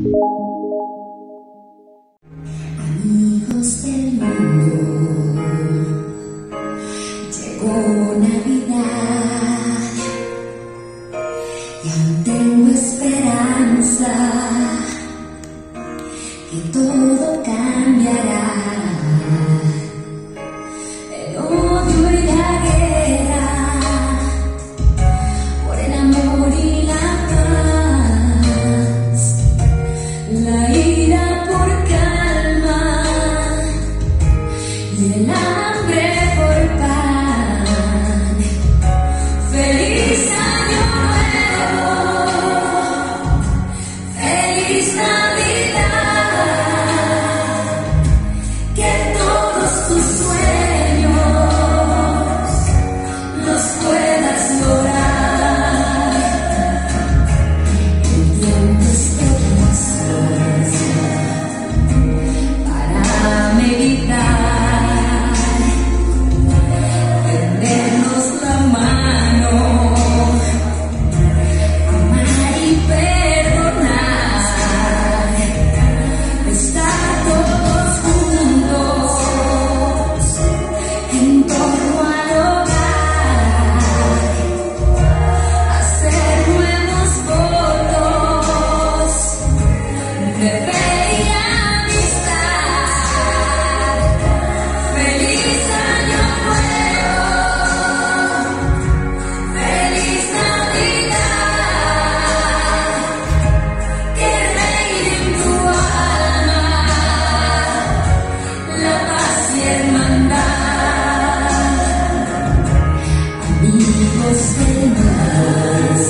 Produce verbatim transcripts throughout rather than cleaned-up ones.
Amigos del mundo, llegó Navidad y aún tengo esperanza que todo cambiará. El odio y la guerra por el amor y la paz, la ira por calma y el hambre por pan. Feliz año nuevo, feliz Navidad, que todos tus sueños los puedas lograr. El tiempo es de paciencia para meditar, tendernos la mano, amar y perdonar, estar todos juntos en torno al hogar, hacer nuevos votos de fe y amistad. Feliz año nuevo, feliz Navidad, que reine en tu alma la paz y hermandad. Amigos del mundo,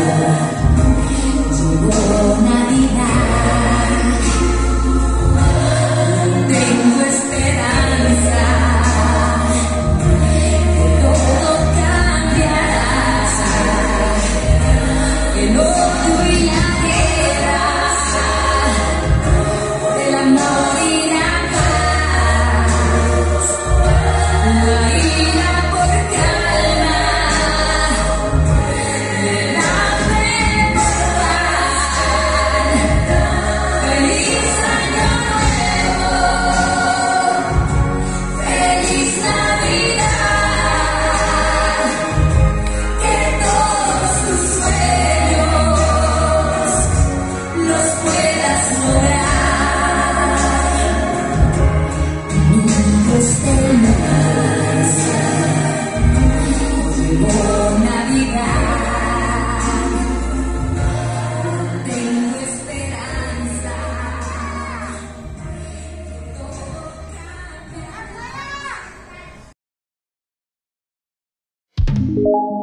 llegó Navidad, tengo esperanza que todo cambiará. El odio y la guerra por el amor y la paz, la ira por calma, el hambre por pan. Feliz año nuevo, feliz Navidad, que todos tus sueños los puedas lograr. Amigos del mundo, llegó Navidad, tengo esperanza que todo cambiará.